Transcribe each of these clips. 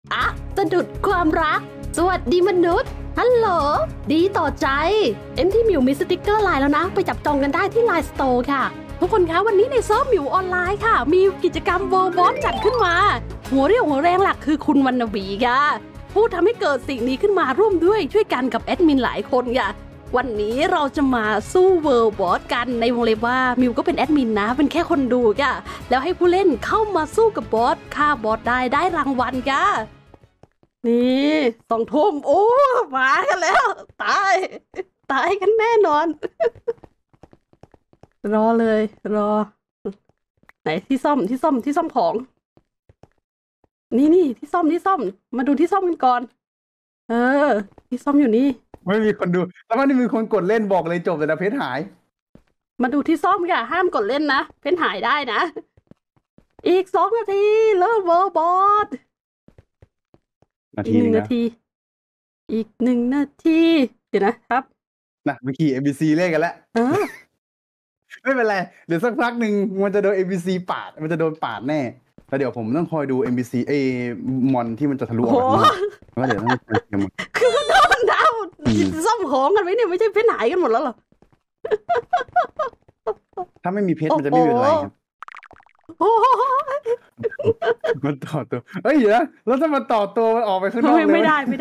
อะสะดุดความรักสวัสดีมนุษย์ฮัลโหลดีต่อใจที่หมิวมีสติกเกอร์ไลน์แล้วนะไปจับจองกันได้ที่ไลน์สโตร์ค่ะทุกคนคะวันนี้ในเซิร์ฟหมิวออนไลน์ค่ะมีกิจกรรมเวิร์บอสจัดขึ้นมาหัวเรี่ยวหัวแรงหลักคือคุณวรรณวีค่ะผู้ทำให้เกิดสิ่งนี้ขึ้นมาร่วมด้วยช่วยกันกับแอดมินหลายคนค่ะวันนี้เราจะมาสู้เวิร์บอสกันในวงเล็บว่ามิวก็เป็นแอดมินนะเป็นแค่คนดูค่ะแล้วให้ผู้เล่นเข้ามาสู้กับบอสฆ่าบอสได้รางวัลค่ะนี่2 ทุ่มโอ้มากันแล้วตายกันแน่นอนรอเลยรอไหนที่ซ่อมของนี่ที่ซ่อมมาดูที่ซ่อมกันก่อนที่ซ่อมอยู่นี่ไม่มีคนดูแล้วมันมีคนกดเล่นบอกเลยจบแต่เพชรหายมาดูที่ซ่อมค่ะห้ามกดเล่นนะเพชรหายได้นะอีก2 นาทีเริ่มเวิร์บอสอีก1 นาทีอีก1 นาทีเดี๋ยวนะครับนะเมื่อกี้ ABC เล่นกันแล้วไม่เป็นไรเดี๋ยวสักพักหนึ่งมันจะโดน ABC ปาดมันจะโดนปาดแน่แล้วเดี๋ยวผมต้องคอยดู MBC มอนที่มันจะทะลุออกมาแล้วเดี๋ยวต้องคือโดนดาวซ่อมของกันไว้เนี่ยไม่ใช่เพชรหายกันหมดแล้วหรอถ้าไม่มีเพชรมันจะไม่เป็นไรครับมันต่อตัวเฮ้ยเดี๋ยวแล้วถ้ามันต่อตัวมันออกไปข้างนอกเลยไม่ได้ไม่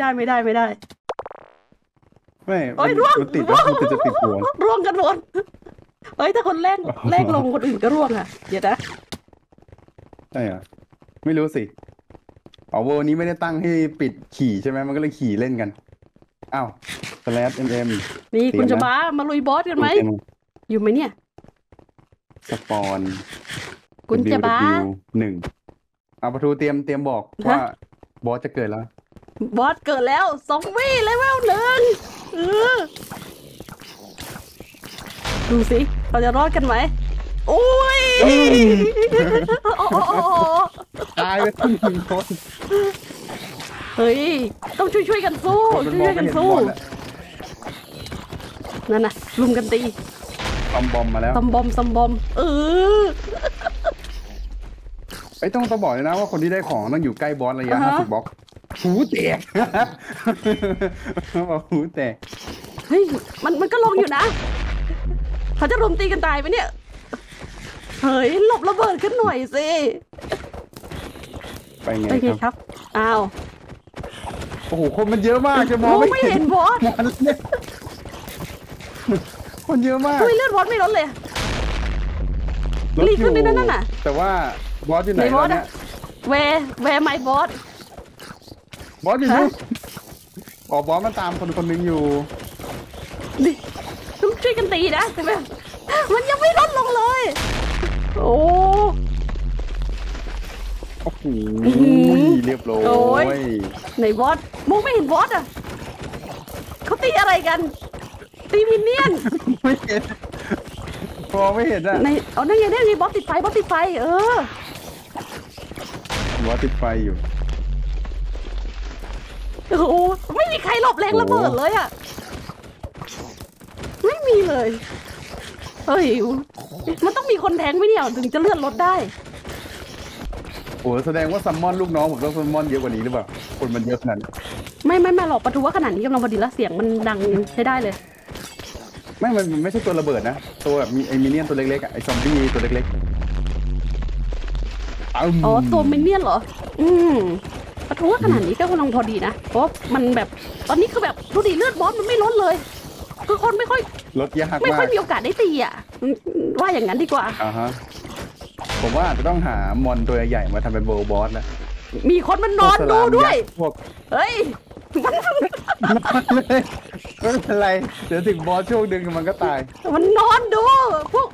ร่วงมันติดแล้วมันจะติดหัวร่วงกันหมดเฮ้ยถ้าคนแรกลงคนอื่นก็ร่วงอ่ะเดี๋ยวนะใช่เหรอไม่รู้สิเวอร์นี้ไม่ได้ตั้งให้ปิดขี่ใช่ไหมมันก็เลยขี่เล่นกันอ้าว/mm นี่คุณจะมาลุยบอสกันไหมอยู่ไหมเนี่ยสปอนคุณจะ 1เอาประตูเตรียมบอกว่าบอสจะเกิดแล้วบอสเกิดแล้วซอมบี้เลเวล1ดูสิเราจะรอดกันไหมโอ้ยตายไปตั้ง1 คนเฮ้ยต้องช่วยกันสู้กันสู้นั่นน่ะลุมกันตีซอมบอมมาแล้วซอมบอมต้องบอกเลยนะว่าคนที่ได้ของต้องอยู่ใกล้บอสระยะ50 บล็อกหูแตกหูแตกเฮ้ยมันก็ลงอยู่นะเขาจะรุมตีกันตายไหมเนี่ยเฮ้ยหลบระเบิดขึ้นหน่อยสิไปไงครับอ้าวโอ้โหคนมันเยอะมากจะมองไม่เห็นบอสคนเยอะมากเลือดบอสไม่ลดเลยรีขึ้นได้นั่นน่ะแต่ว่าบอสอยู่ไหนแล้วเนี่ยแวร์ไมบอสอยู่นี่บอสมันตามคนนึงอยู่ดิต้องช่วยกันตีนะใช่ไหมมันยังไม่ลดลงเลยโอ้โหเรียบร้อยไหนบอสมองไม่เห็นบอสอ่ะเขาตีอะไรกันตีมินเนี่ยนไม่เห็นมองไม่เห็นอ่ะนั่นยังมีบอสติดไฟบอสติดไฟบอสติดไฟอยู่โอ้โหไม่มีใครหลบแรงระเบิดเลยอ่ะไม่มีเลยเฮ้ยมันต้องมีคนแทงไหมเนี่ยถึงจะเลื่อนรถได้โอ้แสดงว่าซัมมอนลูกน้องผมต้องซัมมอนเยอะกว่านี้หรือเปล่าคนมันเยอะขนาดไม่หรอกประตูว่าขนาดนี้กำลังพอดีแล้วเสียงมันดังใช้ได้เลยมันไม่ใช่ตัวระเบิดนะตัวแบบมีไอ้มินเนี่ยนตัวเล็กๆไอ้ซอมบี้ตัวเล็กๆตัวมินเนี่ยนเหรอประตูว่าขนาดนี้ก็กำลังพอดีนะเพราะมันแบบตอนนี้คือแบบดูดิเลือดบอสมันไม่ลดเลยคือคนไม่ค่อยลดยากมากไม่ค่อยมีโอกาสได้ตีอ่ะว่าอย่างนั้นดีกว่าผมว่าจะต้องหามอนตัวใหญ่มาทำเป็นโบบอสแล้วมีคนมันนอนดูด้วยเฮ้ยไม่เป็นไรเดี๋ยวถึงบอสช่วงดึงมันก็ตายมันนอนดูพวก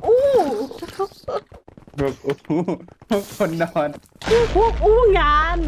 คนนอนพวกงาน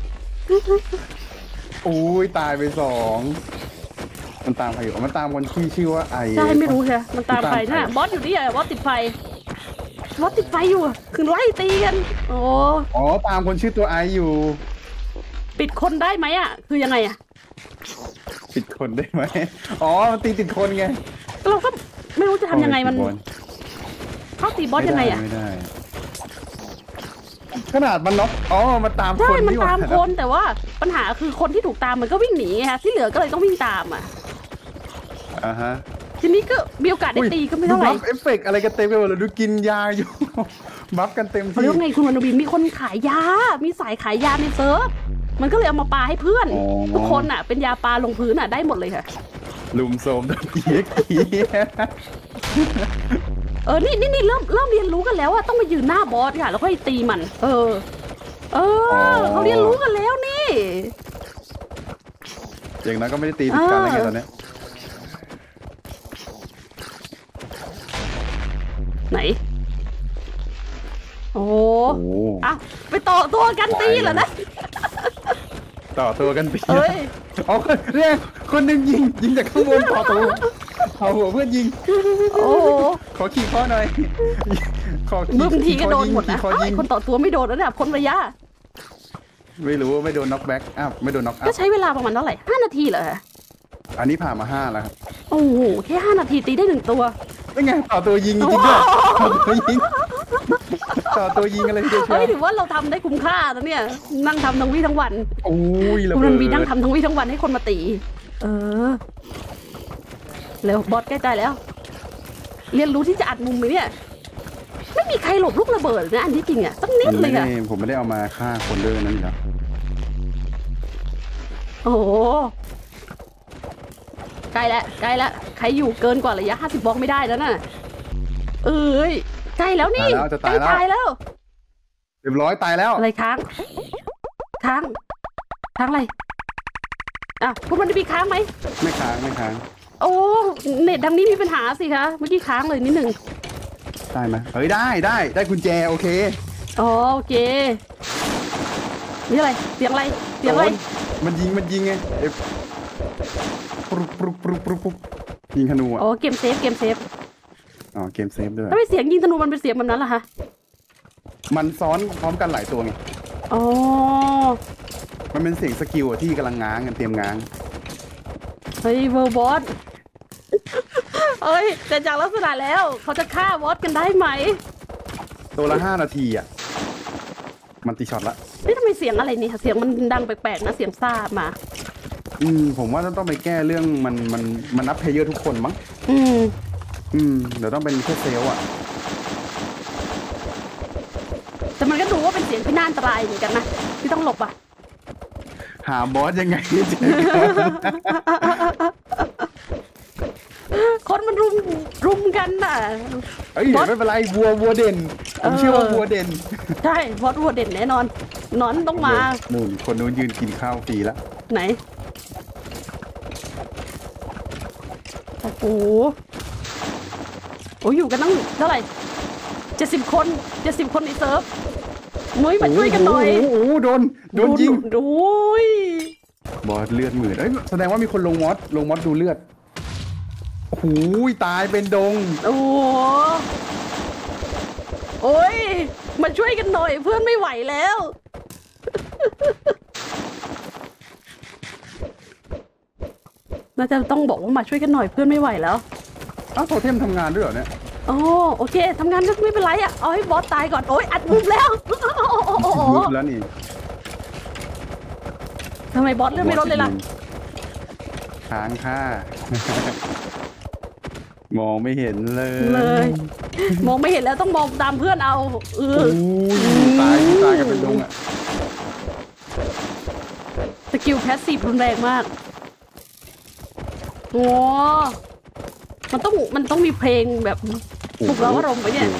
ตายไป2มันตามใครอยู่มันตามคนที่ชื่อว่าใช่ไม่รู้ใช่มันตามใครนะบอสอยู่นี่บอสติดไฟอยู่คือไล่ตีกันตามคนชื่อตัวอยู่ปิดคนได้ไหมอ่ะคือยังไงอ่ะปิดคนได้ไหมมันตีติดคนไงเราก็ไม่รู้จะทำยังไงมันเข้าตีบอสยังไงอ่ะไม่ได้ขนาดมันน็อกอ๋อมันตามคใช่นมันนี่หว่าตามคนแต่ว่าปัญหาคือคนที่ถูกตามมันก็วิ่งหนีไงคะที่เหลือก็เลยต้องวิ่งตามอ่ะอ่าฮะทีนี้ก็มีโอกาสได้ตีก็ไม่เท่าไหร่ดูบัฟเอฟเฟกต์อะไรกันเต็มไปหมดเลยดูกินยาอยู่ บัฟกันเต็มเขาที่เรียกว่าไงคุณวรรณวินมีคนขายยา มีสายขายยาในเซิร์ฟมันก็เลยเอามาปาให้เพื่อน ทุกคนอ่ะเป็นยาปาลงพื้นอ่ะได้หมดเลยค่ะลุมโซมโดนเกียกีนี่เริ่มเรียนรู้กันแล้วอะต้องมายืนหน้าบอสค่ะแล้วค่อยตีมัน เขาเรียนรู้กันแล้วนี่อย่างนั้นก็ไม่ได้ตีผิดกันแล้วไงตอนนี้ไหน โอ้อะไปต่อตัวกันตีเหรอนะต่อตัวกันตีเอ้ยเอาเรียกคนหนึ่งยิงจากข้างบนต่อตัวเอาหัวเพื่อนยิงโอ้ขอขี่ข้อหน่อยขอขี่บางทีก็โดนหมดนะขี่คอยิงคนต่อตัวไม่โดนแล้วเนี่ยพ้นระยะไม่รู้ว่าไม่โดนน็อกแบ็กอ้าวไม่โดนน็อกอัก็พใช้เวลาประมาณเท่าไหร่5 นาทีเหรอคะอันนี้ผ่านมา5แล้วครับโอ้โหแค่5 นาทีตีได้1 ตัวเป็นไงต่อตัวยิงจริงๆด้วยต่อตัวยิงต่อตัวยิงอะไรเชียวเฮ้ยถือว่าเราทำได้คุ้มค่านะเนี่ยนั่งทำทั้งวี่ทั้งวันโอ้ยระคุณเบิรัดนวีนั่งทำทั้งวี่ทั้งวันให้คนมาตี เร็วบอสใกล้ใจแล้ว เรียนรู้ที่จะอัดมุมไหมเนี่ย ไม่มีใครหลบลูกระเบิดนะอันที่จริงอ่ะตั้งนิดเลยอ่ะผมไม่ได้เอามาฆ่าคนด้วยนั่นเหรอโอ้โหใกล้แล้วใกล้แล้วใครอยู่เกินกว่าระยะ50 บล็อกไม่ได้แล้วน่ะเอ้ยใกล้แล้วนี่จะใกล้ตายแล้วตายแล้วเรียบร้อยตายแล้วอะไรค้างอะไรอ่ะคุณมันจะมีค้างไหมไม่ค้างไม่ค้างโอ้เน็ตดังนี้มีปัญหาสิคะเมื่อกี้ค้างเลยนิดหนึ่งได้ไหมเฮ้ยได้กุญแจโอเคอ๋อโอเคนี่อะไรเสียงอะไรมันยิงไงปรุกยิงธนูอ่ะอ๋อเกมเซฟอ๋อเกมเซฟด้วยถ้าไม่เสียงยิงธนูมันเป็นเสียงแบบนั้นเหรอคะมันซ้อนพร้อมกันหลายตัวไงอ๋อมันเป็นเสียงสกิลอะที่กำลังง้างกันเตรียมง้างเฮ้ยเวอร์บอสเอ้ยแต่จากลักษณะแล้วเขาจะฆ่าบอสกันได้ไหมตัวละ5 นาทีอ่ะมันตีช็อตละนี่ทำไมเสียงอะไรนี่เสียงมันดังแปลกๆนะเสียงซ่ามาผมว่าต้องไปแก้เรื่องมันนับเพลเยอร์ทุกคนมั้งเดี๋ยวต้องเป็นแค่เซลล์อ่ะแต่มันก็ดูว่าเป็นเสียงที่น่าอันตรายเหมือนกันนะที่ต้องหลบอ่ะหาบอสยังไงเจ๊คนมันรุมกันน่ะเอ้ยไม่เป็นไรวัวเด่นผมเชื่อว่าวัวเด่นใช่บอสวัวเด่นแน่นอนนอนต้องมานู่นคนนู้นยืนกินข้าวฟรีแล้วไหนโอ้โหอยู่กันตั้งเท่าไหร่70 คนในเซิร์ฟมุ้ยมาช่วยกันหน่อยโอ้โหโดนยิงดูยบอสเลือดหมื่นเอ้ยแสดงว่ามีคนลงมอสดูเลือดโอ้โหตายเป็นดงโอ้โหโอ้ยมาช่วยกันหน่อยเพื่อนไม่ไหวแล้ว น่าจะต้องบอกว่ามาช่วยกันหน่อยเพื่อนไม่ไหวแล้วอ้าวโทเทมทำงานด้วยเหรอเนี่ยโอ้โอเคทำงานก็ไม่เป็นไรอ่ะเอาให้บอสตายก่อนโอ้ยอัดมุมแล้วมุดแล้วนี่ทำไมบอสเลื่อนไม่ลดเลยล่ะค้างค่า มองไม่เห็นเลยมองไม่เห็นแล้วต้องมองตามเพื่อนเอาตายกันเป็นดงอ่ะสกิลแพสซีฟรุนแรงมากโอ้มันต้องมีเพลงแบบปลุกเราอารมณ์ไปเนี่ย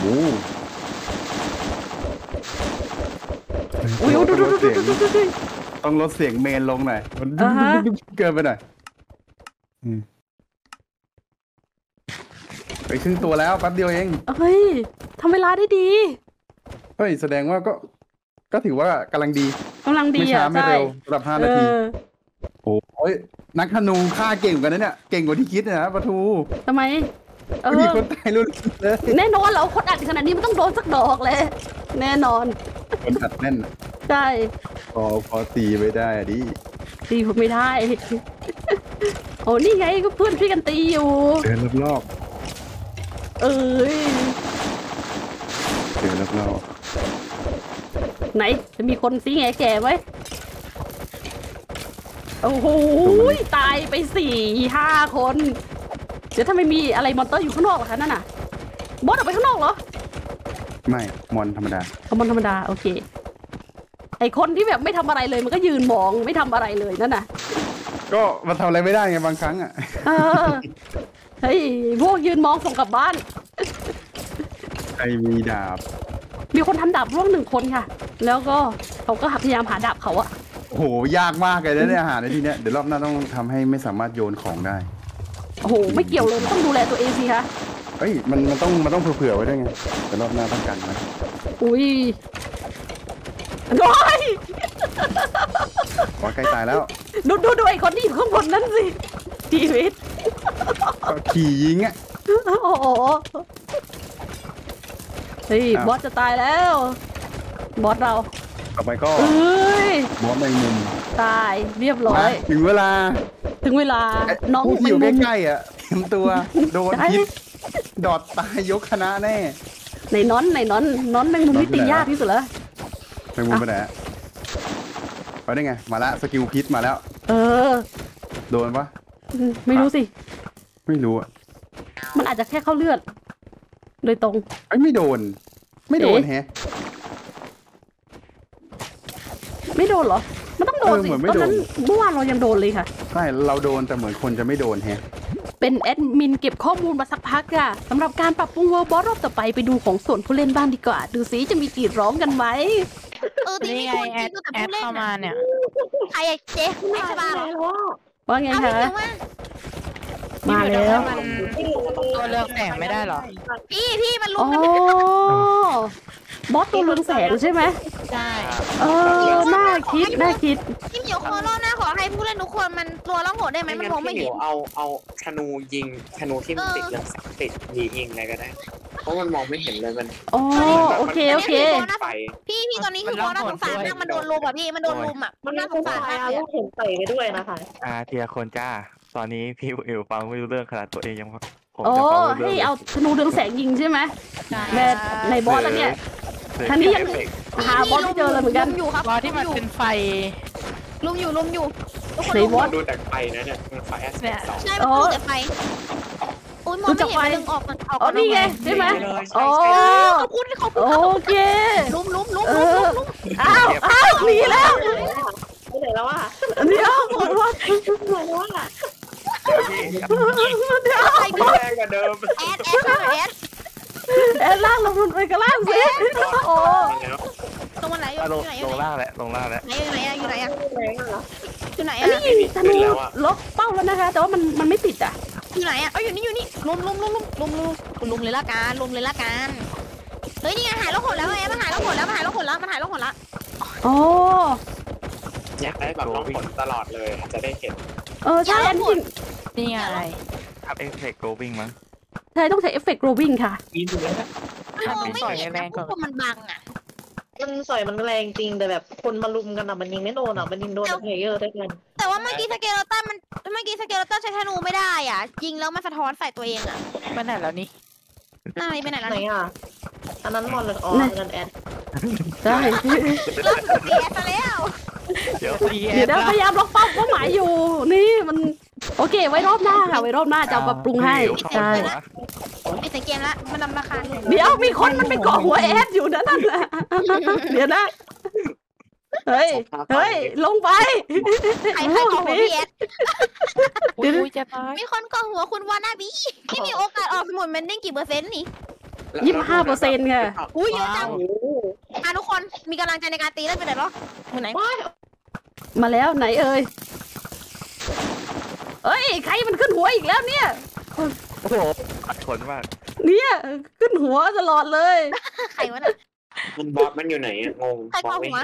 อุ้ยดูต้องลดเสียงเมนลงหน่อยมันเกินไปหน่อยไปครึ่งตัวแล้วแป๊บเดียวเองเฮ้ยทำเวลาได้ดีเฮ้ยแสดงว่าก็ถือว่ากำลังดีไม่ช้าไม่เร็วระดับ5 นาทีโอ้ยนักธนูฆ่าเก่งกันนะเนี่ยเก่งกว่าที่คิดนะปะทูทำไมมีคนตายลุ้นเลยแน่นอนเราคนอัดขนาดนี้มันต้องโดนสักดอกเลยแน่นอนคนอัดแน่นใช่พอตีไม่ได้ดิตีผมไม่ได้โอ้นี่ไงก็เพื่อนช่วยกันตีอยู่เดินรอบเอ้ยเดินรอบไหนจะมีคนซีแง่แก่ไหมโอ้โหตายไป4-5 คนเดี๋ยวถ้าไม่มีอะไรมอนเตอร์อยู่ข้างนอกเหรอคะนั่นน่ะบอสออกไปข้างนอกเหรอไม่มอนธรรมดามอนธรรมดาโอเคไอคนที่แบบไม่ทำอะไรเลยมันก็ยืนมองไม่ทำอะไรเลยนั่นน่ะก็มันทำอะไรไม่ได้ไงบางครั้งอ่ะเฮ้ยพวกยืนมองส่งกลับบ้านใครมีดาบมีคนทำดาบร่วง1 คนค่ะ แล้วก็เขาก็พยายามหาดาบเขาอะโอ้โหยากมากเลยนะเนี่ยอาหารในที่เนี้ยเดี๋ยวรอบหน้าต้องทำให้ไม่สามารถโยนของได้โอ้โหไม่เกี่ยวเลยต้องดูแลตัวเองสิคะเอ้ยมันต้องเผื่อไว้ด้วยไงเดี๋ยวรอบหน้าต้องกันไว้อุ้ยน้อยว่าใกล้ตายแล้วดูไอ้คนที่อยู่ข้างบนนั่นสิชีวิตก็ขี่ยิงอ่ะโอ้โหเฮ้ยบอสจะตายแล้วบอสเราต่อไปก็เอ้ยบอสแมงมุมตายเรียบร้อยถึงเวลาถึงเวลาน้องผู้ที่แมอง ยู่มุมใกล้ๆอ่ะเตรียมตัวโดนพิษดอดตายยกคณะแน่ในน้อนแมงมุมนี่ตียากที่สุดแล้วแมงมุมไปไหนอะไปได้ไงมาละสกิลพิษมาแล้วเออโดนปะไม่รู้สิไม่รู้อ่ะมันอาจจะแค่เข้าเลือด โดยตรงไอ้ยไม่โดน ไม่โดนเอ๊ะแฮะไม่โดนเหรอ มันต้องโดนสิเหมือนไม่ตอนโดนนั้นเมื่อวานเรายังโดนเลยค่ะใช่เราโดนแต่เหมือนคนจะไม่โดนแฮะเป็นแอดมินเก็บข้อมูลมาสักพักค่ะสำหรับการปรับปรุงเวิร์บอสรอบต่อไปดูของส่วนผู้เล่นบ้างดีกว่า ดูซิจะมีกรีดร้องกันไหมตีนี่ไม่ไงควรแอตีดก็แต่แอผู้ดเล่นเข้ามาเนี่ยใครอะเจ๊ไม่สบายหรอว่าไงเอาคะเดี๋ยวว่ามาแล้วมันตัวเรืองแสงไม่ได้เหรอพี่มันลุอ๋มอกันไม่ได้บอสตัวเรืองแสงใช่ไหมใช่เออน่าคิดพี่เหมียวขอรอบหน้าขอให้ผู้เล่นทุกคนมันตัวล่องหนได้ไหมมันมองไม่เห็นเอาธนูยิงธนูที่มันติดเรื่องติดยิงอะไรก็ได้ เพราะมันมองไม่เห็นเลยมันอ๋อโอเคไฟพี่ตอนนี้คือโบน่าสงสารมากมันโดนลุมอ่ะพี่มันโดนลุมอ่ะมันน่าสงสารมากเลยเห็นใส่ไปด้วยนะคะทีละคนจ้า ตอนนี้พี่อิวฟังไม่รู้เรื่องขนาดตัวเองยังผมโอ้จะฟังไม่รู้ให้เรื่องเอาธนูเรืองแสงยิงใช่ไหมใช่ในบอสแล้วเนี่ย ทางนี้ยัง หาบอสไม่เจอเลยเหมือนกันลุมอยู่ครับบอสที่มันเป็นไฟลุมอยู่ทุกคนในบอสดูแต่ไฟนะเนี่ยมันไฟแอสเนี่ยสองใช่มันดูแต่ไฟอุ้ยมองไม่เห็นมันดึงออกมันออกอ๋อนี่ไงใช่ไหมอ๋อขอบคุณโอเคลุมอ้าวหนีแล้วไปไหนแล้วอ่ะเดี๋ยวหมดว่าไปไหนแล้วอ่ะใครก็แรงกว่าเดิมแอดล่างลงไปกับล่างสิโอ้ตรงวันไหนอยู่ลงไหนลงล่างแล้วลงล่างแล้วอยู่ไหนอยู่ไหนแรงเหรออยู่ไหนอันนี้ยิงธนูล็อกเป้าแล้วนะคะ แต่ว่ามันไม่ติดอ่ะอยู่ไหนเอาอยู่นี่ลุมเลยละกันเฮ้ยนี่ไงหายแล้วหดแล้วไงมันหายแล้วหดแล้วโอ้อยากได้แบบร้องผลตลอดเลยจะได้เห็นใช่อันจริงนี่ไงทับเอฟเฟกต์โกวิ่งมั้งใช่ต้องใช้เอฟเฟกต์โรวิ่งค่ะยินดีเลยนะไม่เห็นนะพวกมันบังอ่ะมันสอยมันแรงจริงแต่แบบคนมาลุมกันอ่ะมันยิงไม่โดนอ่ะมันยิงโดนเพลเยอร์ได้กันแต่ว่าเมื่อกี้สเกลตันใช้ธนูไม่ได้อ่ะยิงแล้วมันสะท้อนใส่ตัวเองอ่ะไปไหนแล้วนี่หน้านี้ไปไหนแล้วไหนเนี่ยอ่ะอันนั้นมอนเลยอ๋อเงินแอดใช่เริ่มเสียซะแล้วเดี๋ยวเดี๋ยวพยายามล็อกเป้าหมายอยู่ นี่มันโอเคไว้รอบหน้าค่ะไว้รอบหน้าจะเอาปรับปรุงให้ใช่ไอ้แต่เกมละมันนำราคาเดี๋ยวมีคนมันไปเกาะหัวแอดอยู่นั่นน่ะเดี๋ยวนะเฮ้ยลงไปใครของพี่แอดอุ้ยจะตายมีคนก่อหัวคุณวานาบีที่มีโอกาสออกสมุดเมนดิ้งกี่เปอร์เซ็นต์นี่ 25%ค่ะอุ้ยเยอะจังทุกคนมีกำลังใจในการตีแล้วเป็นไรหรอมือไหนมาแล้วไหนเอ่ยเอ้ยใครมันขึ้นหัวอีกแล้วเนี่ยโอ้โหอัดทนมากเนี่ยขึ้นหัวตลอดเลยใครวะน่ะมันบอสมันอยู่ไหนงงใครก่อหัว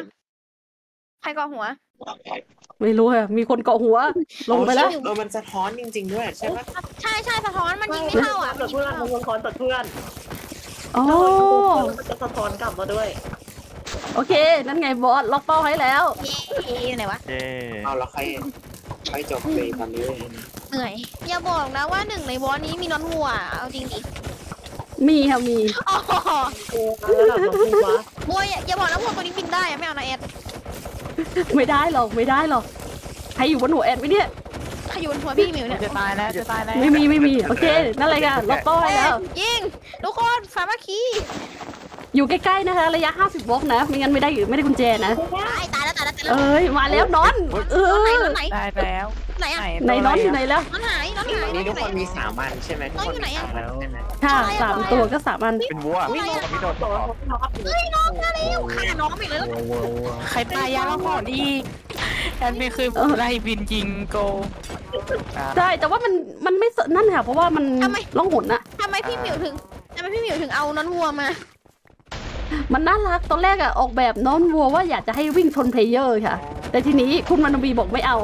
ไม่รู้ค่ะมีคนเกาะหัวลงไปแล้วมันสะท้อนจริงๆด้วยใช่ไหมใช่สะท้อนมันยิงไม่เข้าอ่ะแต่เพื่อนมันสะท้อนแต่เพื่อนโอ้มันจะสะท้อนกลับมาด้วยโอเคนั่นไงบอสล็อกเป้าให้แล้วอยู่ไหนวะเย้เอาแล้วใครจบเลยตอนนี้เหนื่อยอย่าบอกนะว่าหนึ่งในวอนี้มีน้อนวัวเอาจริงดิมีค่ะมีอ๋อแล้วแบบมาพูดว่าบัวอย่าบอกนะบัวตัวนี้บินได้อะไม่เอานะแอดไม่ได้หรอกไม่ได้หรอกใครอยู่บนหัวแอนไหมเนี่ยขยุนหัวพี่หมิวเนี่ยจะตายแล้วจะตายแล้วไม่มีโอเคนั่นเลยค่ะล็อกโต้ให้แล้วยิงทุกคนสามัคคีอยู่ใกล้ๆนะคะระยะ50 บล็อกนะไม่งั้นไม่ได้กุญแจนะตายแล้วเอ้ยมาแล้วนอนเออไหนตายแล้วไหนอะในนอนอยู่ไหนแล้วนอนหายนี่ทุกคนมี3 อันใช่ไหมทุกคนมี3 อันใช่ไหมค่ะ3 ตัวก็3 อันเป็นวัวพี่โดดต่อเฮ้ยน้องมาเร็วฆ่าน้องอีกเลยใครปลายาแล้วหอนอีกแอนไม่เคยไล่บินยิงโกใช่แต่ว่ามันไม่นั่นค่ะเพราะว่ามันล่องหนอะทำไมพี่หมิวถึงเอาน้องวัวมามันน่ารักตอนแรกอะออกแบบน้องวัวว่าอยากจะให้วิ่งชนเพลเยอร์ค่ะ แต่ทีนี้คุณมันบีบอกไม่เอา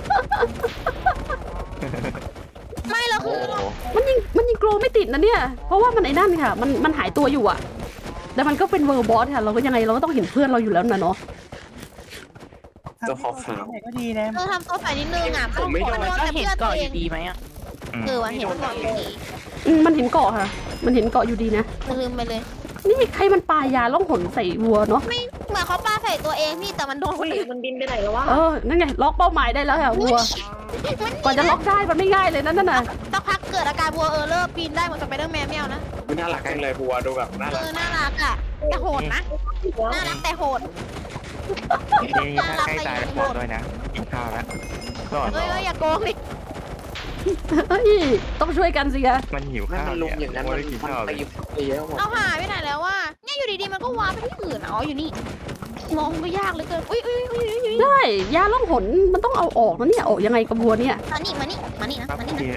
ไม่เราคือมันยิงโกลไม่ติดนะเนี่ยเพราะว่ามันไอ้นั่นค่ะมันหายตัวอยู่อะแต่มันก็เป็นเวอร์บอสค่ะเราก็ยังไงเราก็ต้องเห็นเพื่อนเราอยู่แล้วนะเนาะตัวขาวก็ดีนะทำตัวใส่นิดนึงอ่ะมันก็เห็นเกาะอยู่ดีไหมอ่ะว่ะเห็นก่อนอยู่ดีมันเห็นเกาะค่ะ มันเห็นเกาะอยู่ดีนะลืมไปเลยนี่ใครมันปายาล่องหนใส่วัวเนาะไม่เหมือนเขาปาใส่ตัวเองพี่แต่มันโดนคนอื่นมันบินไปไหนแล้ววะนั่นไงล็อกเป้าหมายได้แล้วค่ะวัวกว่าจะล็อกได้มันไม่ง่ายเลยนั่นน่ะสักพักเกิดอาการวัวเลิกปีนได้เหมือนสไปเดอร์แมนไม่เอานะๆมันน่ารักจังเลยบัวดูแบบน่ารักน่ารักอ่ะแต่โหดนะน่ารักแต่โหดนี่ถ้าใกล้ตายแล้วบอกด้วยนะกินข้าวแล้วก็เฮ้ยอย่าโกงดิเฮ้ยต้องช่วยกันสิคะมันหิวนั่นข้าวมันลุมอย่างนั้นมัมันนกินข้าวไปเลยเยอะหมดเอาหายไปไหนแล้วว่าเนี่ยอยู่ดีๆมันก็ว้าไปที่อื่นอ๋ออยู่นี่มองก็ยากเหลือเกินอุ้ยได้ยาล่องหนมันต้องเอาออกนะเนี่ยออกยังไงกับวัวเนี่ยมานี่นะมานี่นะ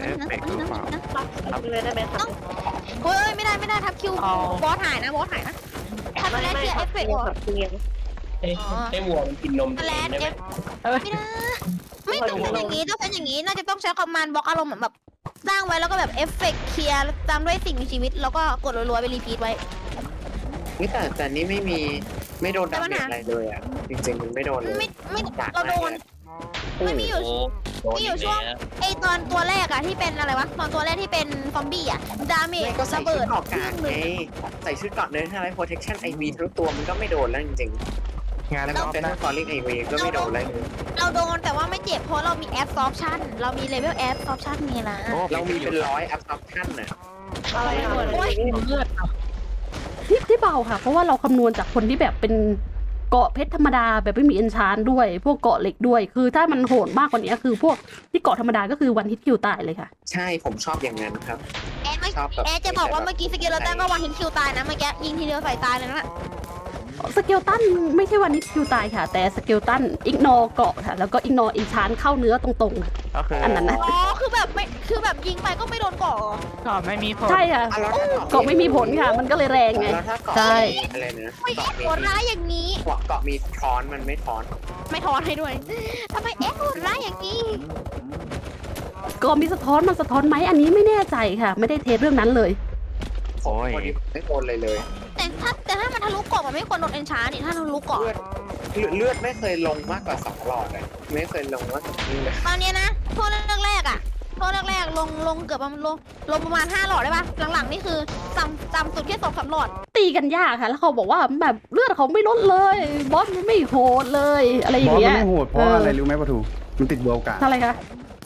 ทำเลยได้ไหมครับเฮ้ยไม่ได้ทับคิวบอสหายนะทำอะไรที่เอฟเฟกต์แบบเนียนให้วัวมันกินนมแลนได้ไหมไม่ได้ไม่ต้องเป็นอย่างนี้ต้องเป็นอย่างนี้น่าจะต้องใช้คอมมานด์บล็อกอารมณ์เหมือนแบบสร้างไว้แล้วก็แบบเอฟเฟกต์เคลียร์ตามด้วยสิ่งมีชีวิตแล้วก็กดรัวๆไปรีพีทไว้นี่แต่นี่ไม่โดนดาเมจอะไรเลยอ่ะจริงๆมันไม่โดนเลยไม่เราโดนมันมีอยู่ช่วงไอตอนตัวแรกอะที่เป็นอะไรวะตอนตัวแรกที่เป็นซอมบี้อะดาเมจก็ใส่ระเบิชุดดเกาะกากไงใส่ชุดเกาะเดินทางไร protection IV ทุกตัวมันก็ไม่โดนแล้วจริงงานๆแล้แล้ว วก็เป็นนะ calling IV ก็ไม่โดนเลยเราโดนแต่ว่าไม่เจ็บเพราะเรามีแอปซอฟชั่นเรามีเลเวลแอปซอฟชั่นมีนะเรามีเป็น100 absorption น่ะอะไรอะเลือดที่เบาค่ะ เพราะว่าเราคำนวณจากคนที่แบบเป็นเกาะเพชรธรรมดาแบบไม่มีเอนชานด้วย พวกเกาะเหล็กด้วย คือถ้ามันโหดมากกว่านี้คือพวกที่เกาะธรรมดาก็คือวันฮิตคิวตายเลยค่ะใช่ผมชอบอย่างนั้นครับ ชอบแบบแอร์จะบอกว่าเมื่อกี้สกิลเลตันก็วันฮิตคิวตายนะเมื่อกี้ยิงทีเดียวใส่ตายเลยนะสเกลตันไม่ใช่วันฮิตคิวตายค่ะ แต่สเกลตันอิกนอเกาะค่ะแล้วก็อิกนอเอนชานเข้าเนื้อตรงก็คือๆอันนั้นนะอ๋อคือแบบยิงไปก็ไม่โดนเกาะก็ไม่มีผลใช่ค่ะแล้วถ้าเกาะไม่มีผลค่ะ มันก็เลยแรงไงแล้วถ้าเกาะใช่มีอะไรนะไม่เกาะโหดร้ายอย่างนี้เกาะมีทอนมันไม่ทอนไม่ทอนให้ด้วยทำไมโหดร้ายอย่างนี้เกาะมีสะท้อนมันสะท้อนไหมอันนี้ไม่แน่ใจค่ะ ไม่ได้เทสเรื่องนั้นเลยโอ้ยคนนี้ไม่โดนเลยแต่ถ้ามันทะลุเกาะมันไม่ควรโดนเอนชาร์นี่ถ้าทะลุเกาะเลือดไม่เคยลงมากกว่า2 หลอดเลยไม่เคยลงมากกว่านี้เลยตอนนี้นะพวกแรกๆอ่ะพวกแรกๆลงเกือบประมาณลงประมาณ5 หลอดได้ปะหลังๆนี่คือต่ำสุดแค่2-3 หลอดตีกันยากค่ะ แล้วเขาบอกว่าแบบเลือดเขาไม่ลดเลยบอสมันไม่โหดเลยอะไรอบ ย่าอง สเงี้มันยไม่โหดเพราะอะไรรู้ไหมปะทูมันติดเวลกาอะไรคะ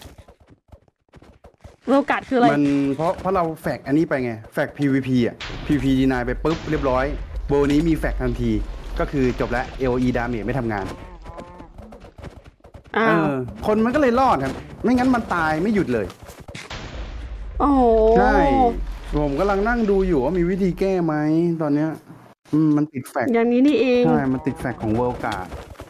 เวลกัดคืออะไรมันเพราะเราแฟกอันนี้ไปไงแฟก PVP อ่ะ PVP ดีนายไปปุ๊บเรียบร้อยโบนี้มีแฟกทันทีก็คือจบแล้ว LE ดาเมจไม่ทำงานอ้าวคนมันก็เลยรอดครับ ไม่งั้นมันตายไม่หยุดเลยโอ้โหใช่ ผมกำลังนั่งดูอยู่ว่ามีวิธีแก้ไหมตอนเนี้ยมันติดแฟกอย่างนี้นี่เองใช่ มันติดแฟกของเวลกา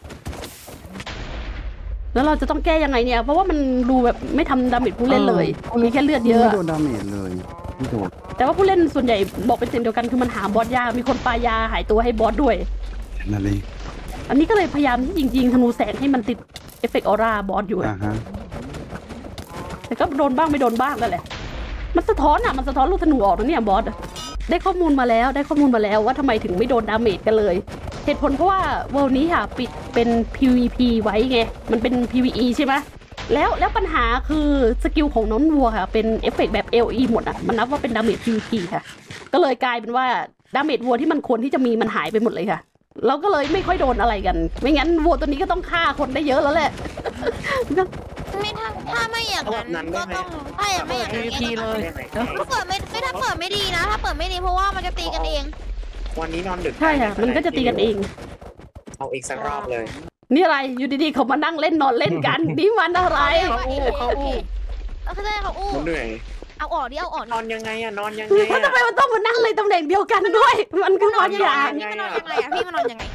แล้วเราจะต้องแก้ยังไงเนี่ย เพราะว่ามันดูแบบไม่ทำดาเมจผู้เล่นเลย มีแค่เลือดเยอะไม่โดนดาเมจเลยไม่โดนแต่ว่าผู้เล่นส่วนใหญ่บอกเป็นเสียงเดียวกันคือมันหาบอสยากมีคนปายาหายตัวให้บอสด้วยนั่นเองอันนี้ก็เลยพยายามที่ยิงธนูแสงให้มันติดเอฟเฟกต์ออร่าบอสอยู่ฮะแต่ก็โดนบ้างไม่โดนบ้างนั่นแหละ มันสะท้อนมันสะท้อนลูกธนูออกนะเนี่ยบอสได้ข้อมูลมาแล้วว่าทำไมถึงไม่โดนดาเมจกันเลย เหตุผลเพราะว่าเวลนี้ค่ะปิดเป็น PVP ไว้ไงมันเป็น PVE ใช่ไหมแล้วปัญหาคือสกิลของน้องวัวค่ะเป็นเอฟเฟกต์แบบ LE หมดมันนับว่าเป็นดาเมจ PVP ค่ะก็เลยกลายเป็นว่าดาเมจวัวที่มันควรที่จะมีมันหายไปหมดเลยค่ะเราก็เลยไม่ค่อยโดนอะไรกัน ไม่งั้นวัวตัวนี้ก็ต้องฆ่าคนได้เยอะแล้วแหละไม่ถ้าไม่อย่างนั้นก็ต้องถ้าอย่างไม่อย่างนั้นพีเลยถ้าเปิดไม่ดีนะถ้าเปิดไม่ดีเพราะว่ามันจะตีกันเองวันนี้นอนดึกใช่ค่ะมันก็จะตีกันเองเอาอีกสักรอบเลยนี่อะไรอยู่ดีๆเขามานั่งเล่นนอนเล่นกัน นี่มันอะไรเขาจะได้เขาอู้เหนื่อยเอาออกดิเอาออกนอนยังไงอะนอนยังไงมันอะทำไมมันต้องมานั่งในตำแหน่งเดียวกันด้วย มันคือบางอย่างพี่มานอนยังไงอะพี่มานอนยังไง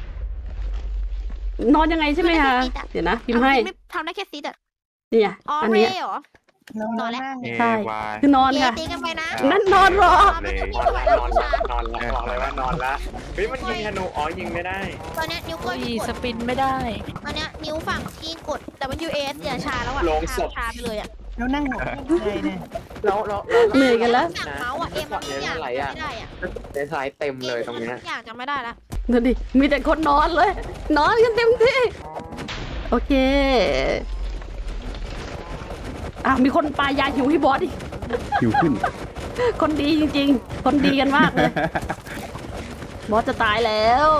นอนยังไงใช่ไหมคะเดี๋ยวนะพิมพ์ให้ทำได้แค่ซีดอะเนี่ยอ๋ออันเร่เนี้ยเหรอ นอนแล้วใช่วายคือนอนค่ะตีกันไปนะนั่นนอนรอนอนแล้วบอกเลยว่านอนแล้วเฮ้ยมันยิงธนูอ๋อยิงไม่ได้ตอนนี้นิ้วก้อยอีกสดปินไม่ได้ตอนนี้นิ้วฝั่งที่กดแต่มัน US อย่าชาแล้วอะชาไปเลยอะแล้วนั่งหัวใจเนี่ยแล้วเหนื่อยกันแล้วสั่งเมาส์อะเอ็มมันไม่อยากไม่ได้อะเดสไลท์เต็มเลยตรงเนี้ยอยากจะไม่ได้ละดูดิมีแต่คนนอนเลย นอนกันเต็มที่ โอเคมีคนปายาหิวให้บอสอีกหิวขึ้นคนดีจริงๆ คนดีกันมากเลย บอสจะตายแล้ว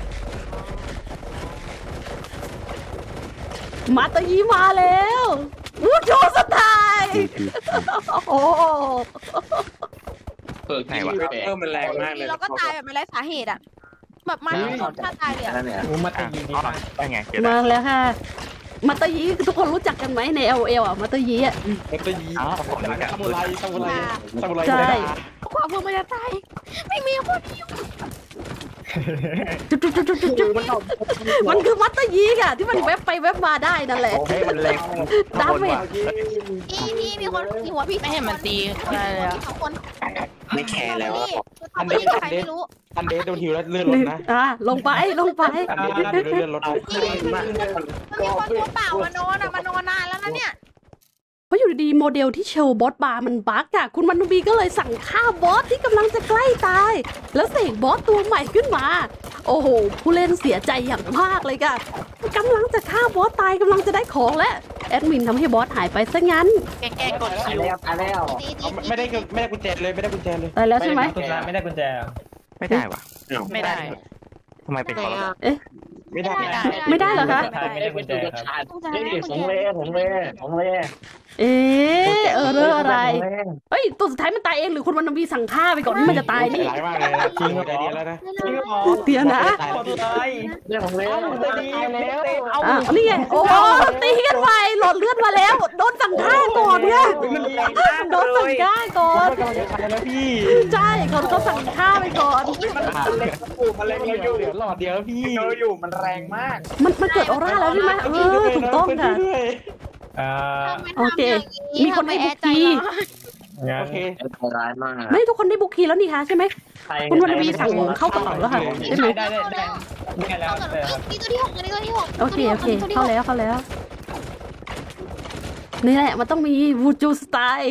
มาตะยีมาแล้ววูโจสไตล์โอ้เปิดที่แปลกมันแรงมากเลยเราก็ตายแบบไม่ไร้สาเหตุอะแบบมันถ้าตายเลยอะผมมาตีดีมากได้ไงเกิดมาแล้วค่ะ มาตะยีทุกคนรู้จักกันไหมใน LOL อ่ะมาตะยีอ่ะมันจะยีอ๋อผมรู้จักซามูไรซามูไรซามูไรใช่ความเพื่อมันจะตายไม่มีคนอยู่จุดมันคือมัตเตอร์ยีอ่ะที่มันแวบไปแวบมาได้นั่นแหละเฮ้ยมันเล็กดาเมจพี่มีคนมีหัวพี่ไม่เห็นมันตีได้เลยอะสองคนไม่แคร์แล้วทำไม่ได้ใครไม่รู้อันเดสโดนฮิวแล้วเลื่อนรถนะลงไปอันเดสเลื่อนรถมันมีคนตัวเปล่ามานอนนานแล้วนะเนี่ยเพราะอยู่ดีๆโมเดลที่เชลบอสบาร์มันบั๊กอ่ะคุณมันนูบีก็เลยสั่งฆ่าบอสที่กำลังจะใกล้ตาย แล้วเสกบอสตัวใหม่ขึ้นมา โอ้โห ผู้เล่นเสียใจอย่างมากเลยค่ะกำลังจะฆ่าบอสตายกำลังจะได้ของแล้วแอดมินทำให้บอสหายไปซะงั้นแกล้งกดคิวไม่ได้กุญแจเลยไม่ได้กุญแจเลยตายแล้วใช่ไหมไม่ได้กุญแจไม่ได้วะไม่ได้ทำไมเป็นคนละไม่ได้ไม่ได้เหรอคะไม่ได้กุญแจครับผมเล่เรื่องอะไรเฮ้ยตัวสุดท้ายมันตายเองหรือคุณวันนบีสั่งฆ่าไปก่อนที่มันจะตายนี่หลายมากเลยนะจริงใจดีแล้วนะเดี๋ยวนะผมเล่แล้วนี่ไงโอ้ตีกันไปหลอดเลือดมาแล้วโดนสั่งฆ่าก่อนไงโดนสั่งฆ่าก่อนกำลังจะตายแล้วพี่ใช่เขาสั่งฆ่าไปก่อนมันแรงเราอยู่เหลือหลอดเดียวพี่เราอยู่มันแรงมากมันเกิดออร่าแล้วใช่ไหมถูกต้องค่ะโอเคมีคนได้บุกคีโอเคร้ายมากไม่ทุกคนได้บุกคีแล้วนี่คะใช่ไหมคุณวันนบีสั่งเข้ากระเป๋าแล้วค่ะใช่ไหมได้แล้วนี่ตัวที่6ตัวที่6 โอเคเข้าแล้วนี่แหละมันต้องมีวูจูสไตล์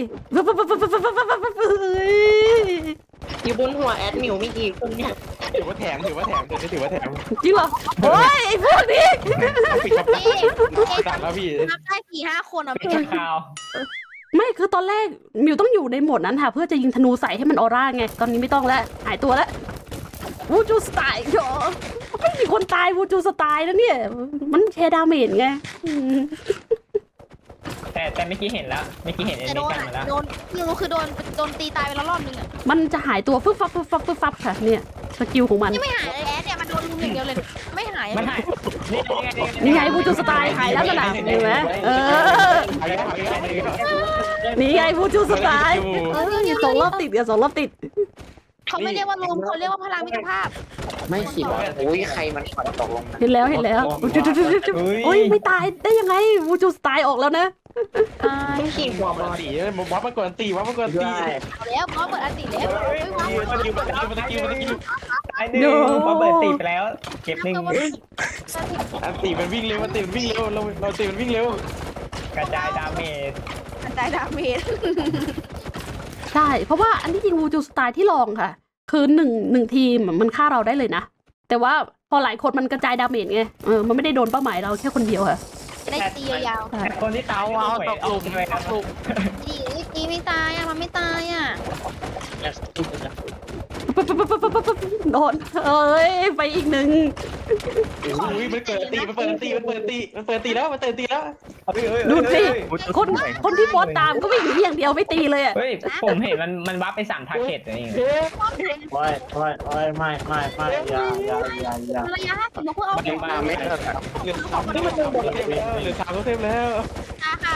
อยู่บนหัวแอดมิวมีกี่คนเนี่ยถือว่าแถมถือว่าแถมจริงเหรอโอ้ยไอ้พวกนี้ตัดแล้วพี่นับได้4-5 คนอ่ะข่าวไม่คือตอนแรกมิวต้องอยู่ในโหมดนั้นค่ะเพื่อจะยิงธนูใส่ให้มันออร่าไงตอนนี้ไม่ต้องแล้วหายตัวแล้ววูจูสไตล์โยไม่มีคนตายวูจูสไตล์แล้วเนี่ยมันแชร์ดาเมจไงแต่เมื่อกี้เห็นแล้วเมื่อกี้เห็นแต่โดนรู้คือโดนตีตายไปแล้วรอบนึงอ่ะมันจะหายตัวฟึบฟับค่ะเนี่ยสกิลของมันนี่ไม่หายเลยแอดเนี่ยมันโดนลุมอย่างเดียวเลยไม่หายมันหายนี่ไงวูจูสไตล์หายแล้วกันนะเห็นไหมนี่ไงวูจูสไตล์2 รอบติด2 รอบติดเขาไม่เรียกว่าลุมเขาเรียกว่าพลังมิตรภาพไม่สิบอุ้ยใครมันฝันตกลงเห็นแล้วโอ้ยไม่ตายได้ยังไงวูจูสไตล์ออกแล้วนะขี่หัวบอลตีบอสมันกดตีว่ามันกดตีเอาแล้วเขาเปิดอันติแล้วว้าวมันตะกิ้วตายหนึ่งพอเปิดตีไปแล้วเก็บหนึ่งตีมันวิ่งเร็วมันตีมันวิ่งเร็วเราตีมันวิ่งเร็วกระจายดาเมจตายดาเมจใช่เพราะว่าอันที่จริงวูจูสไตล์ที่ลองค่ะคือหนึ่งทีมมันฆ่าเราได้เลยนะแต่ว่าพอหลายคนมันกระจายดาเมจไงมันไม่ได้โดนเป้าหมายเราแค่คนเดียวค่ะได้ตียาวคนที่ตายตกลุมเลยครับตีไม่ตายอ่ะมันไม่ตายอ่ะโดนเอ้ยไปอีกหนึ่งอุ้ยมันเปิดตีมันเปิดตีมันเปิดตีมันเปิดตีแล้วมันเปิดตีแล้วดูสิคนที่บอสตามก็วิ่งหนีอย่างเดียวไม่ตีเลยอ่ะเฮ้ยผมเห็นมันวับไป3 ทาร์เก็ตเองโอ้ยไม่อย่าระยะ50มาเพื่อเอามันมาไม่ได้เหลือ3เทปแล้วค่ะ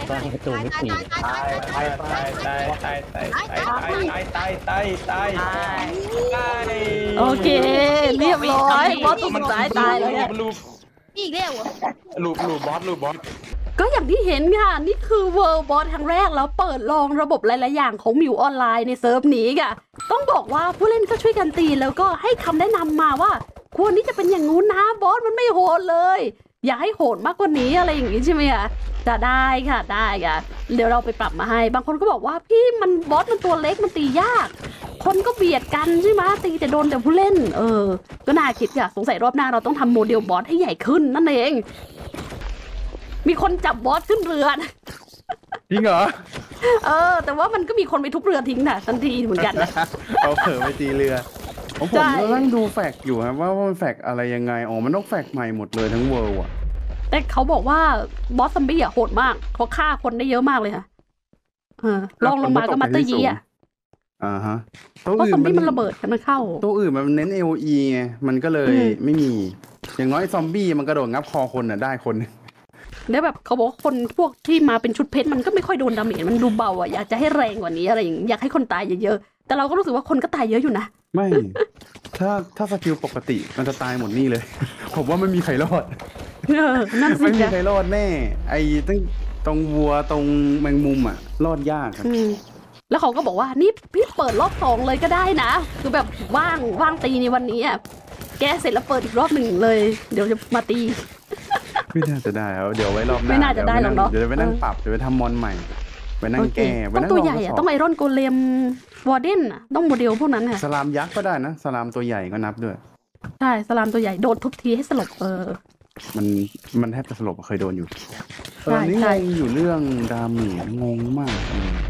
ตายโอเคเรียบร้อยบอสตัวสุดท้ายตายเลยอะอีกแล้วเหรอลูบบอสก็อย่างที่เห็นค่ะนี่คือเวิร์บอสครั้งแรกแล้วเปิดลองระบบหลายๆอย่างของมิวออนไลน์ในเซิร์ฟนี้ค่ะต้องบอกว่าผู้เล่นก็ช่วยกันตีแล้วก็ให้คำแนะนำมาว่าควรที่จะเป็นอย่างงู้นนะบอสมันไม่โหดเลยอยากให้โหดมากกว่านี้อะไรอย่างนี้ใช่ไหมคะจะได้ค่ะเดี๋ยวเราไปปรับมาให้บางคนก็บอกว่าพี่มันบอสมันตัวเล็กมันตียากคนก็เบียดกันใช่ไหมตีแต่โดนแต่ผู้เล่นก็น่าคิดค่ะสงสัยรอบหน้าเราต้องทำโมเดลบอสให้ใหญ่ขึ้นนั่นเองมีคนจับบอสขึ้นเรือจริงเหรอแต่ว่ามันก็มีคนไปทุบเรือทิ้งน่ะทันทีเหมือนกันนะเอาเผลอไปตีเรือผมใช่กำลังดูแฟกต์อยู่ครับว่ามันแฟกต์อะไรยังไงมันต้องแฟกต์ใหม่หมดเลยทั้งเวิร์อ่ะแต่เขาบอกว่าบอสซัมบี้โหดมากเขาฆ่าคนได้เยอะมากเลยค่ะลองลงมาก็มาเตอร์ยีฮะตัวบอสอื่นซัมบี้มันระเบิดกันมันเข้าตัวอื่นมันเน้น AOE ไงมันก็เลยไม่มีอย่างน้อยซอมบี้มันกระโดดงับคอคนได้คนแล้วแบบเขาบอกว่าคนพวกที่มาเป็นชุดเพชรมันก็ไม่ค่อยโดนดาเมจมันดูเบาอยากจะให้แรงกว่านี้อะไรอย่างอยากให้คนตายเยอะๆแต่เราก็รู้สึกว่าคนก็ตายเยอะอยู่นะไม่ถ้าสกิลปกติมันจะตายหมดนี่เลย ผมว่าไม่มีใครรอดนั่นสิไม่มีใครรอดแน่ไอ้ตั้งตรงวัวตรงแมงมุมรอดยากแล้วเขาก็บอกว่านี่พี่เปิดรอบ2เลยก็ได้นะคือแบบว่างตีในวันนี้แกเสร็จแล้วเปิดอีกรอบ1เลยเดี๋ยวจะมาตีไม่น่าจะได้แล้วเดี๋ยวไว้รอบหน้าไม่น่าจะได้หรอกเนาะเดี๋ยวไปนั่งปรับเดี๋ยวไปทำมอนใหม่ไปนั่งแก้ต้องตัวใหญ่ต้องไอรอนโกเลมวอร์เดนต้องโมเดลพวกนั้นสลามยักษ์ก็ได้นะสลามตัวใหญ่ก็นับด้วยใช่สลามตัวใหญ่โดนทุบทีให้สลบมันแทบจะสลบเคยโดนอยู่นี่งงอยู่เรื่องดาเมจงงมาก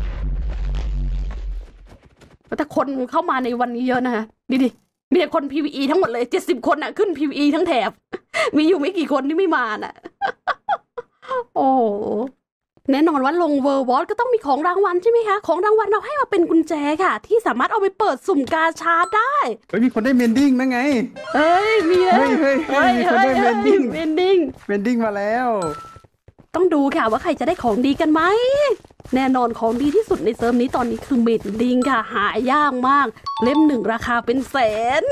แต่คนเข้ามาในวันนี้เยอะนะคะดิมีแต่คน PVE ทั้งหมดเลย70 คนขึ้น PVE ทั้งแถบมีอยู่ไม่กี่คนที่ไม่มาโอ้แน่นอนว่าลงเวอร์วอตก็ต้องมีของรางวัลใช่ไหมคะของรางวัลเราให้มาเป็นกุญแจค่ะที่สามารถเอาไปเปิดสุ่มกาชาได้มีคนได้เมนดิ้งนั่นไงมีมีคนได้เมนดิ้งมาแล้วต้องดูค่ะว่าใครจะได้ของดีกันไหมแน่นอนของดีที่สุดในเซิร์ฟนี้ตอนนี้คือเมดดิ้งค่ะหายากมากเล่ม1ราคาเป็นแสน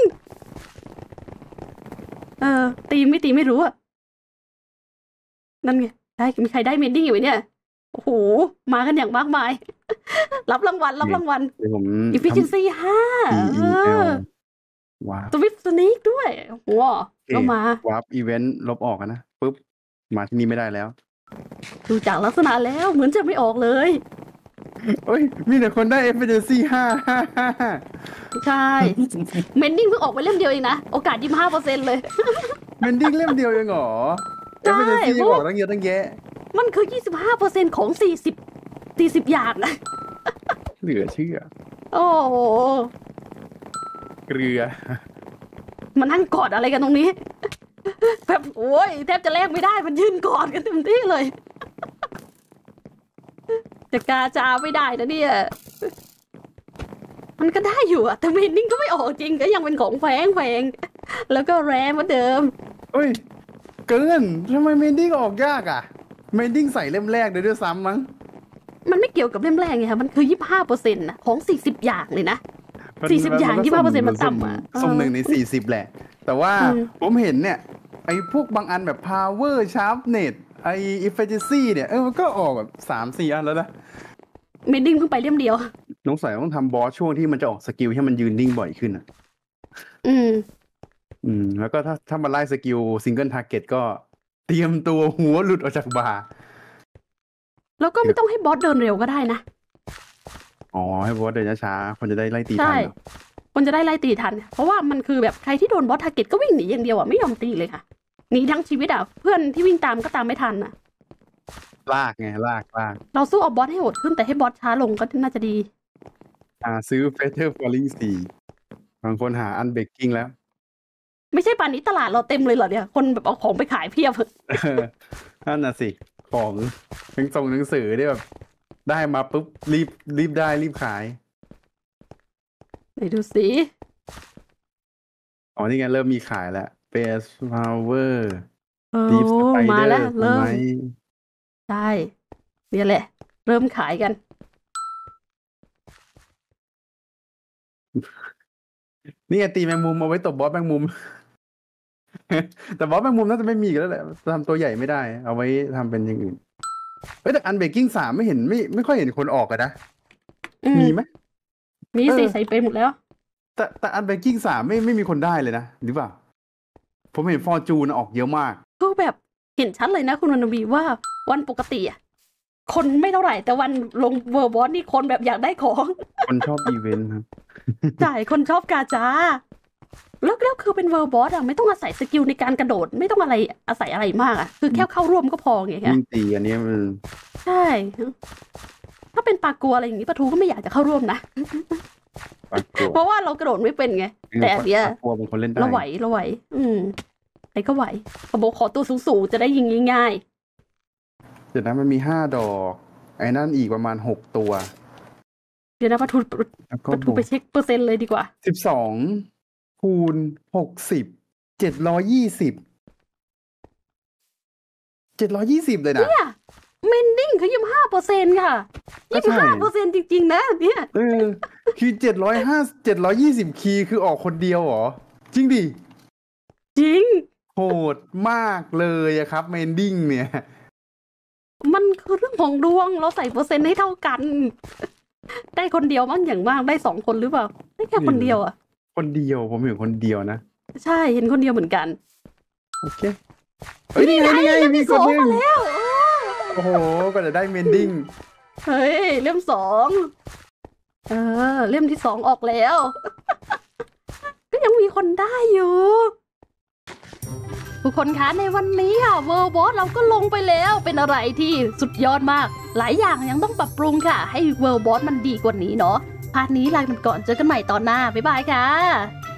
ตีไม่รู้นั่นไงได้มีใครได้เมดดิ้งอยู่เนี่ยโอ้โหมากันอย่างมากมายรับรางวัลEfficiency 5สวิฟต์สนิกด้วยว้าวก็มาวาร์ปอีเวนต์ลบออกนะปุ๊บมาที่นี่ไม่ได้แล้วดูจากลักษณะแล้วเหมือนจะไม่ออกเลยมีแต่คนได้ Efficiency 5ใช่เมนดิ้งเพิ่งออกไปเล่มเดียวเองนะโอกาส 25% เลยเมนดิ้งเล่มเดียวเองเหรอ Efficiency ออกตั้งเยอะตั้งแยะมันคือ 25% ของ40อย่างนะเหลือเชื่อโอ้โหเกลือมันนั่งกอดอะไรกันตรงนี้แบบโอ้ยแทบจะแลกไม่ได้มันยืนกอดกันเต็มที่เลยจะกาจาไม่ได้นะเนี่ยมันก็ได้อยู่แต่เมนดิ้งก็ไม่ออกจริงก็ยังเป็นของแพงแล้วก็แรเหมือนเดิมเกินทำไมเมนดิ้งออกยากเมนดิ้งใส่เล่มแรกด้วยซ้ำมั้งมันไม่เกี่ยวกับเล่มแรกไงคะมันคือ 25% นะของ40อย่างเลยนะ40อย่าง 25% มันต่ำสุ่ม1 ใน 40แหละแต่ว่าผมเห็นเนี่ยไอ้พวกบางอันแบบ power sharpness ไอ้ efficiency เนี่ยมันก็ออกแบบ 3-4 อันแล้วนะเมนดิ้งเพิ่งไปเล่มเดียวน้องสายต้องทำบอสช่วงที่มันจะออกสกิลให้มันยืนนิ่งบ่อยขึ้นแล้วก็ถ้ามาไล่สกิลซิงเกิลทาร์เก็ตก็เตรียมตัวหัวหลุดออกจากบาร์แล้วก็ไม่ต้องให้บอสเดินเร็วก็ได้นะให้บอสเดินช้าๆคนจะได้ไล่ตีทันคนจะได้ไล่ตีทันเพราะว่ามันคือแบบใครที่โดนบอสทาร์เก็ตก็วิ่งหนีอย่างเดียวไม่ยอมตีเลยค่ะหนีทั้งชีวิตเพื่อนที่วิ่งตามก็ตามไม่ทันลากไงลากเราสู้เอาบอสให้โหดขึ้นแต่ให้บอสช้าลงก็น่าจะดีซื้อ Feather Falling 4 บางคนหาอันเบกกิ้งแล้วไม่ใช่ป่านนี้ตลาดเราเต็มเลยเหรอเนี่ยคนแบบเอาของไปขายเพียบนั่นน่ะสิของหนังสือที่แบบได้มาปุ๊บรีบได้รีบขายไหนดูสิอ๋อนี่ไงเริ่มมีขายแล้วเปสพาวเวอร์โอ้ดีฟสไปเดมาอแล้วร์เริ่มไหมใช่เนี่ยแหละ เริ่มขายกันนี่ไงตีแมงมุมเอาไว้ตบบอสแมงมุม แต่บอสแมงมุมน่าจะไม่มีกันแล้วแหละทำตัวใหญ่ไม่ได้ เอาไว้ทำเป็นอย่างอื่นเฮ้ยแต่อันเบกกิ้ง3ไม่เห็นไม่ค่อยเห็นคนออกอะนะ มีไหมมีสิใส่ไปหมดแล้วแต่อันเบกกิ้ง3ไม่มีคนได้เลยนะหรือเปล่าผมเห็นฟอร์จูนออกเยอะมากก็แบบเห็นชัดเลยนะคุณวรรณวีว่าวันปกติอะคนไม่เท่าไหร่แต่วันลงเวอร์บอสนี่คนแบบอยากได้ของคนชอบอีเวนต์ครับจ่ายคนชอบกาจาแล้วคือเป็นเวอร์บอสอะไม่ต้องอาศัยสกิลในการกระโดดไม่ต้องอะไรอาศัยอะไรมากอะคือแค่เข้าร่วมก็พอไงคะยิ่งตีอันนี้มันใช่ถ้าเป็นปลากัวอะไรอย่างนี้ปลาทูก็ไม่อยากจะเข้าร่วมนะปากกลัวเพราะว่าเรากระโดดไม่เป็นไง แต่อันเนี้ยปากกลัวบางคนเล่นได้เราไหว ใครก็ไหวเขาบอกขอตัวสูงๆจะได้ยิงง่ายเดี๋ยวนะมันมี5 ดอกไอ้นั่นอีกประมาณ6 ตัวๆเดี๋ยวนะปลาทูแล้วก็ปลาทูไปเช็คเปอร์เซ็นต์เลยดีกว่า 12คูณ60 720เลยนะเนี่ยเมนดิ้งคือ25%ค่ะก็ใช่ 25%จริงๆนะเนี่ยคือ720คีย์คือออกคนเดียวเหรอ จริงดิจริงโหดมากเลยอะครับเมนดิ้งเนี่ยมันคือเรื่องของดวงเราใส่เปอร์เซ็นต์ให้เท่ากัน ได้คนเดียวมั้งอย่างมากได้2 คนหรือเปล่าได้แค่คนเดียวอ่ะคนเดียวผมเห็นคนเดียวนะใช่เห็นคนเดียวเหมือนกันโอเคเฮ้ยนี่ไงมีสคนองหนึ่งมาแล้วโอ้โหก็จะได้เมนดิ้งเฮ้ยเล่ม2เล่มที่2ออกแล้ว ก็ยังมีคนได้อยู่ทุกคนคะในวันนี้ค่ะเวอร์บอสเราก็ลงไปแล้วเป็นอะไรที่สุดยอดมากหลายอย่างยังต้องปรับปรุงค่ะให้เวอร์บอสมันดีกว่านี้เนาะพาร์ทนี้ลาไปก่อนเจอกันใหม่ตอนหน้าบ๊ายบายค่ะ